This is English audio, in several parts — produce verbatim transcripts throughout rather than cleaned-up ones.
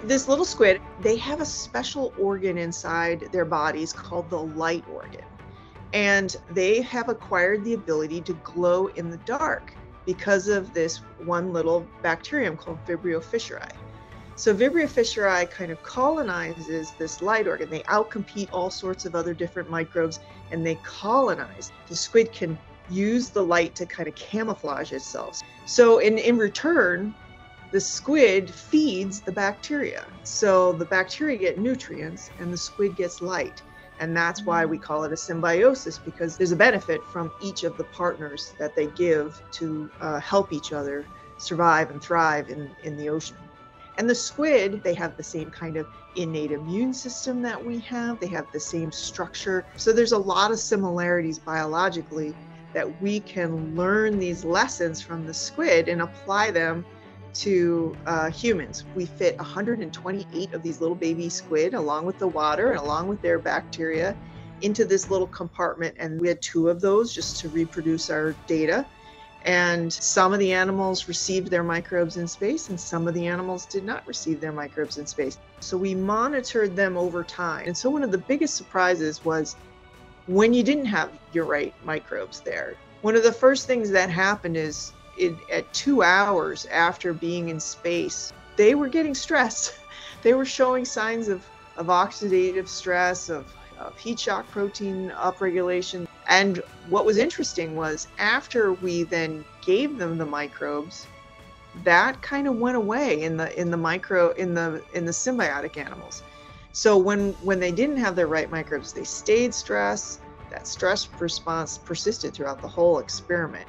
This little squid, they have a special organ inside their bodies called the light organ. And they have acquired the ability to glow in the dark because of this one little bacterium called Vibrio fischeri. So Vibrio fischeri kind of colonizes this light organ. They outcompete all sorts of other different microbes and they colonize. The squid can use the light to kind of camouflage itself. So in, in return, the squid feeds the bacteria. So the bacteria get nutrients and the squid gets light. And that's why we call it a symbiosis, because there's a benefit from each of the partners that they give to uh, help each other survive and thrive in, in the ocean. And the squid, they have the same kind of innate immune system that we have. They have the same structure. So there's a lot of similarities biologically that we can learn these lessons from the squid and apply them to uh, humans. We fit one hundred twenty-eight of these little baby squid along with the water and along with their bacteria into this little compartment, and we had two of those just to reproduce our data. And some of the animals received their microbes in space and some of the animals did not receive their microbes in space. So we monitored them over time. And so one of the biggest surprises was when you didn't have your right microbes there. One of the first things that happened is It, at two hours after being in space, they were getting stressed. They were showing signs of, of oxidative stress, of, of heat shock protein upregulation. And what was interesting was after we then gave them the microbes, that kind of went away in the in the micro in the in the symbiotic animals. So when when they didn't have their right microbes, they stayed stressed. That stress response persisted throughout the whole experiment.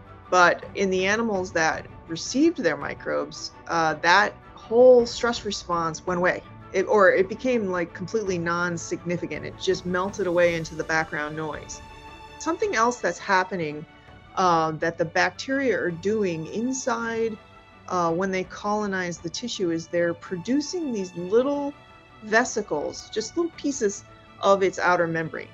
But in the animals that received their microbes, uh, that whole stress response went away. It, or it became like completely non-significant. It just melted away into the background noise. Something else that's happening uh, that the bacteria are doing inside uh, when they colonize the tissue is they're producing these little vesicles, just little pieces of its outer membrane.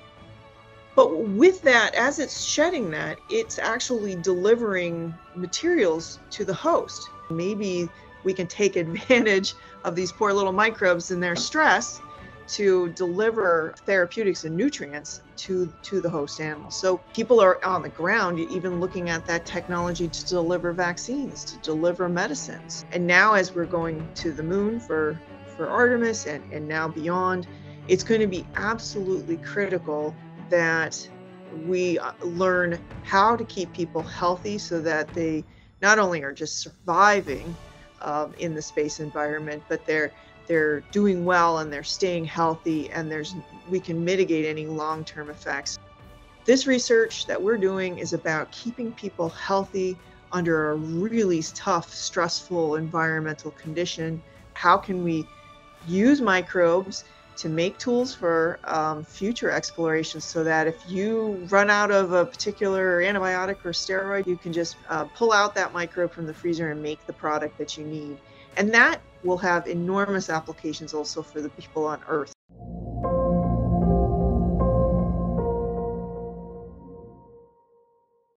But with that, as it's shedding that, it's actually delivering materials to the host. Maybe we can take advantage of these poor little microbes and their stress to deliver therapeutics and nutrients to, to the host animal. So people are on the ground even looking at that technology to deliver vaccines, to deliver medicines. And now as we're going to the moon for, for Artemis and, and now beyond, it's going to be absolutely critical that we learn how to keep people healthy so that they not only are just surviving um, in the space environment, but they're they're doing well and they're staying healthy, and there's we can mitigate any long-term effects. This research that we're doing is about keeping people healthy under a really tough, stressful environmental condition. How can we use microbes to make tools for um, future exploration so that if you run out of a particular antibiotic or steroid, you can just uh, pull out that microbe from the freezer and make the product that you need. And that will have enormous applications also for the people on Earth.